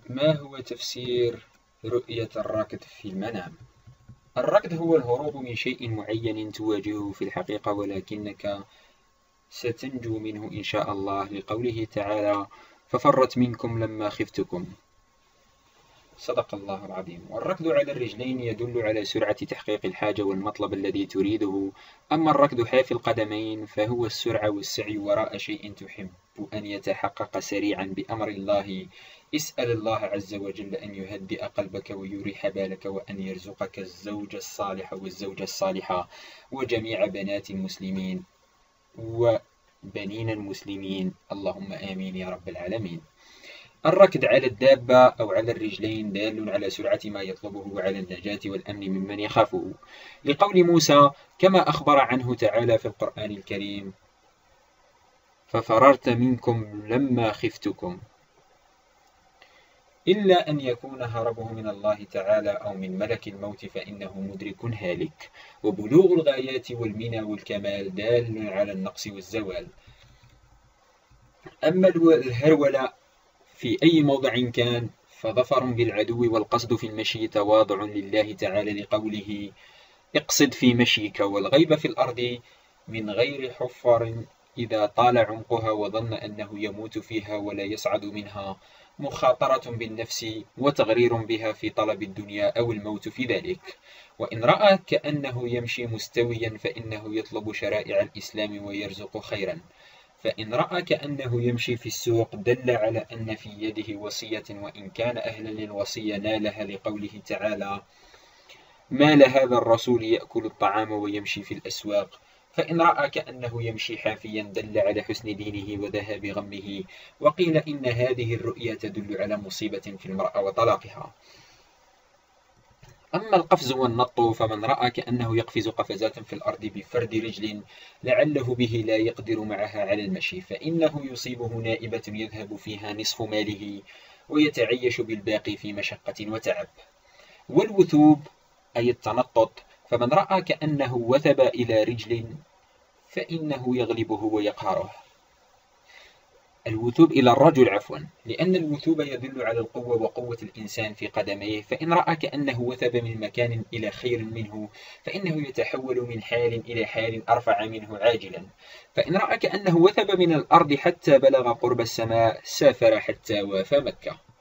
ما هو تفسير رؤية الراكد في المنام؟ الركض هو الهروب من شيء معين تواجهه في الحقيقة ولكنك ستنجو منه إن شاء الله، لقوله تعالى: ففرت منكم لما خفتكم. صدق الله العظيم. والركض على الرجلين يدل على سرعة تحقيق الحاجة والمطلب الذي تريده، أما الركض حافي القدمين فهو السرعة والسعي وراء شيء تحب أن يتحقق سريعا بأمر الله. اسأل الله عز وجل أن يهدئ قلبك ويريح بالك، وأن يرزقك الزوج الصالح والزوجة الصالحة وجميع بنات المسلمين وبنين المسلمين، اللهم آمين يا رب العالمين. الركض على الدابة أو على الرجلين دال على سرعة ما يطلبه وعلى النجاة والأمن ممن يخافه، لقول موسى كما أخبر عنه تعالى في القرآن الكريم: ففررت منكم لما خفتكم، إلا أن يكون هربه من الله تعالى أو من ملك الموت فإنه مدرك هالك. وبلوغ الغايات والمنى والكمال دال على النقص والزوال. أما الهرولة في أي موضع كان فظفر بالعدو، والقصد في المشي تواضع لله تعالى، لقوله: اقصد في مشيك. والغيب في الأرض من غير حفر إذا طال عمقها وظن أنه يموت فيها ولا يصعد منها، مخاطرة بالنفس وتغرير بها في طلب الدنيا أو الموت في ذلك. وإن رأى كأنه يمشي مستويا فإنه يطلب شرائع الإسلام ويرزق خيرا. فإن رأى كأنه يمشي في السوق دل على أن في يده وصية، وإن كان أهلا للوصية نالها، لقوله تعالى: ما لهذا الرسول يأكل الطعام ويمشي في الأسواق. فإن رأى كأنه يمشي حافيا دل على حسن دينه وذهاب غمه. وقيل إن هذه الرؤيا تدل على مصيبة في المرأة وطلاقها. أما القفز والنط فمن رأى كأنه يقفز قفزات في الأرض بفرد رجل لعله به لا يقدر معها على المشي، فإنه يصيبه نائبة يذهب فيها نصف ماله ويتعيش بالباقي في مشقة وتعب. والوثوب أي التنطط، فمن رأى كأنه وثب إلى رجل فإنه يغلبه ويقهره. الوثوب إلى الرجل عفوا، لأن الوثوب يدل على القوة وقوة الإنسان في قدميه. فإن رأى كأنه وثب من مكان إلى خير منه فإنه يتحول من حال إلى حال أرفع منه عاجلا. فإن رأى كأنه وثب من الأرض حتى بلغ قرب السماء سافر حتى وافى مكة.